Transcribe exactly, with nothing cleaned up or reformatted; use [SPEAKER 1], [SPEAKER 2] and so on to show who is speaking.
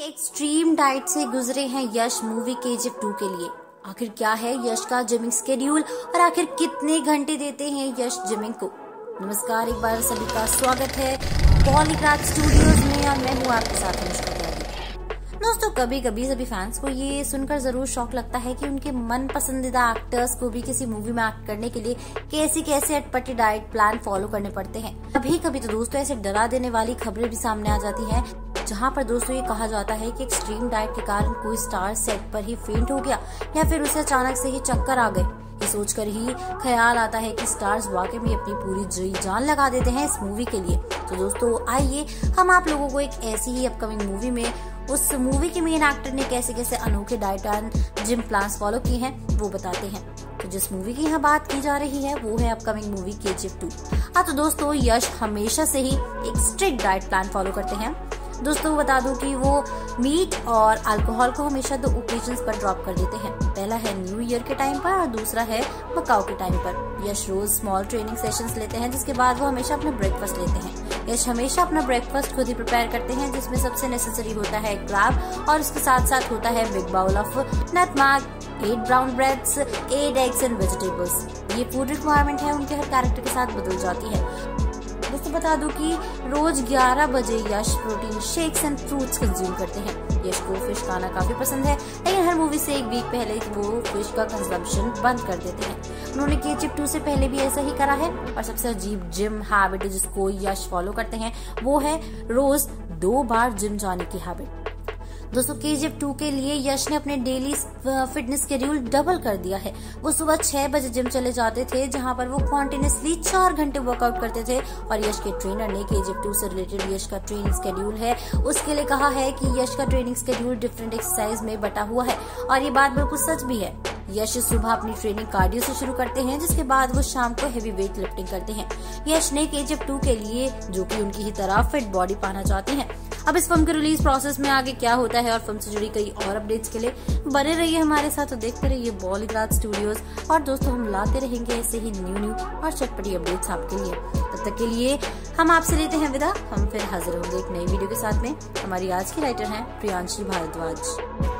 [SPEAKER 1] Extreme diet से गुजरे हैं यश मूवी केजीएफ टू के लिए। आखिर क्या है यश का जिमिंग स्केड्यूल और आखिर कितने घंटे देते हैं यश जिमिंग को। नमस्कार, एक बार सभी का स्वागत है पॉलीक्राफ्ट स्टूडियोज में और मैं हूँ आपके साथ अनुष्का। दोस्तों, कभी कभी सभी फैंस को ये सुनकर जरूर शौक लगता है कि उनके मन पसंदीदा एक्टर्स को भी किसी मूवी में एक्ट करने के लिए कैसी कैसे अटपटी डाइट प्लान फॉलो करने पड़ते हैं। कभी कभी तो दोस्तों ऐसे डरा देने वाली खबरें भी सामने आ जाती हैं, जहां पर दोस्तों ये कहा जाता है कि एक्सट्रीम डाइट के कारण कोई स्टार सेट पर ही फेंट हो गया या फिर उसे अचानक से ही चक्कर आ गए। ये सोचकर ही ख्याल आता है कि स्टार्स वाकई में अपनी पूरी जी जान लगा देते हैं इस मूवी के लिए। तो दोस्तों आइए हम आप लोगों को एक ऐसी ही अपकमिंग मूवी में उस मूवी के मेन एक्टर ने कैसे कैसे अनोखे diet and gym plans follow किए हैं वो बताते हैं। तो जिस मूवी की यहाँ बात की जा रही है वो है अपकमिंग मूवी केजीएफ टू। हाँ, तो दोस्तों यश हमेशा से ही एक स्ट्रिक्ट डाइट प्लान फॉलो करते हैं। दोस्तों बता दूं कि वो मीट और अल्कोहल को हमेशा दो ओकेजन्स पर ड्रॉप कर देते हैं। पहला है न्यू ईयर के टाइम पर और दूसरा है मकाओ के टाइम पर। यश रोज स्मॉल ट्रेनिंग सेशंस लेते हैं, जिसके बाद वो हमेशा अपना ब्रेकफास्ट लेते हैं। यश हमेशा अपना ब्रेकफास्ट खुद ही प्रिपेयर करते हैं, जिसमें सबसे नेसेसरी होता है क्रैब और उसके साथ साथ होता है big bowl of nutmeg, eight brown breads, eight eggs and vegetables. ये फूड रिक्वायरमेंट है उनके हर कैरेक्टर के साथ बदल जाती है। दोस्तों बता दूं कि रोज ग्यारह बजे Yash protein shakes and fruits consume करते हैं। यश को फिश खाना काफी पसंद है, लेकिन हर मूवी से एक वीक पहले वो फिश का कंजम्पशन बंद कर देते हैं। उन्होंने केजीएफ टू से पहले भी ऐसा ही करा है। और सबसे अजीब जिम हैबिट जिसको यश फॉलो करते हैं वो है रोज दो बार जिम जाने की हैबिट। दोस्तों केजीएफ टू के लिए यश ने अपने डेली फिटनेस शेड्यूल डबल कर दिया है। वो सुबह छह बजे जिम चले जाते थे, जहां पर वो कॉन्टिन्यूसली चार घंटे वर्कआउट करते थे। और यश के ट्रेनर ने केजीएफ टू से रिलेटेड यश का ट्रेनिंग शेड्यूल है उसके लिए कहा है कि यश का ट्रेनिंग शेड्यूल डिफरेंट एक्सरसाइज में बटा हुआ है। और ये बात बिल्कुल सच भी है। यश सुबह अपनी ट्रेनिंग कार्डियो से शुरू करते हैं, जिसके बाद वो शाम को हेवी वेट लिफ्टिंग करते हैं। यश ने केजीएफ टू के लिए, जो कि उनकी ही तरह फिट बॉडी पाना चाहते हैं। अब इस फिल्म के रिलीज प्रोसेस में आगे क्या होता है और फिल्म से जुड़ी कई और अपडेट्स के लिए बने रहिए हमारे साथ, तो देखते रहिए पॉलीक्राफ्ट स्टूडियोज। और दोस्तों हम लाते रहेंगे ऐसे ही न्यू न्यू और चटपटी अपडेट्स आपके लिए। तब तक के लिए हम आपसे लेते हैं विदा। हम फिर हाजिर होंगे एक नई वीडियो के साथ में। हमारी आज की राइटर हैं प्रियांशी भारद्वाज।